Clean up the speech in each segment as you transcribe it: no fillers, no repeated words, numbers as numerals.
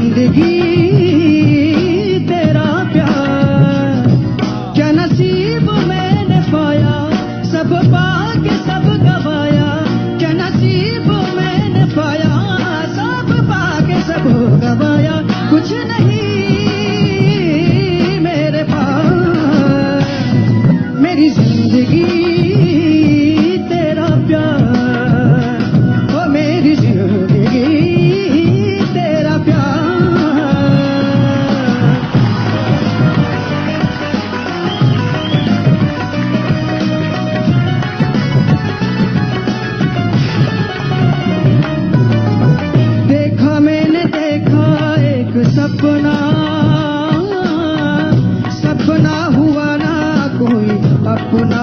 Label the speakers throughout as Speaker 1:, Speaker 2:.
Speaker 1: जिंदगी तेरा प्यार, क्या नसीब मैंने पाया, सब पाके सब गवाया, क्या नसीब मैंने पाया, सब पाके सब गवाया, कुछ नहीं मेरे पास, मेरी जिंदगी तेरा प्यार, ओ मेरी जिंदगी तेरा प्यार। देखा मैंने देखा एक सपना, सपना हुआ ना कोई अपना,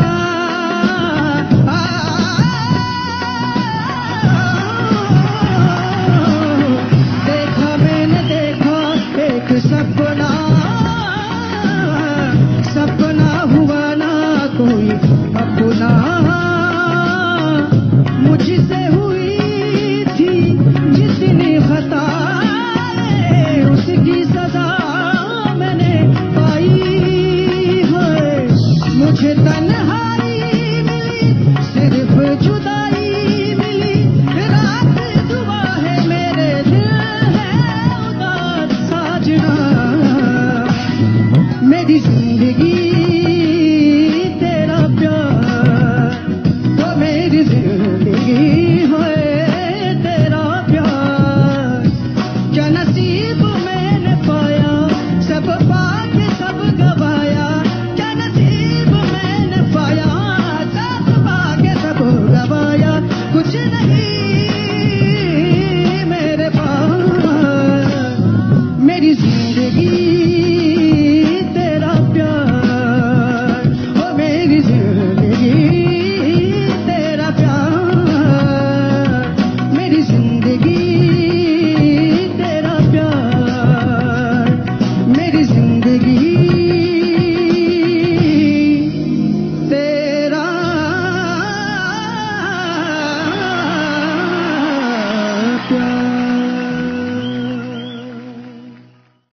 Speaker 1: देखा मैंने देखा एक सपना, सपना हुआ ना कोई अपना, मुझसे हुई थी जितनी खता, उसकी सजा मैंने पाई है, मुझे तन्हाई मिली, सिर्फ जुदाई मिली, रात दुआ है मेरे दिल है उदास साजना, मेरी जिंदगी तेरा प्यार, वो मेरी जिंदगी है तेरा प्यार, क्या नसीब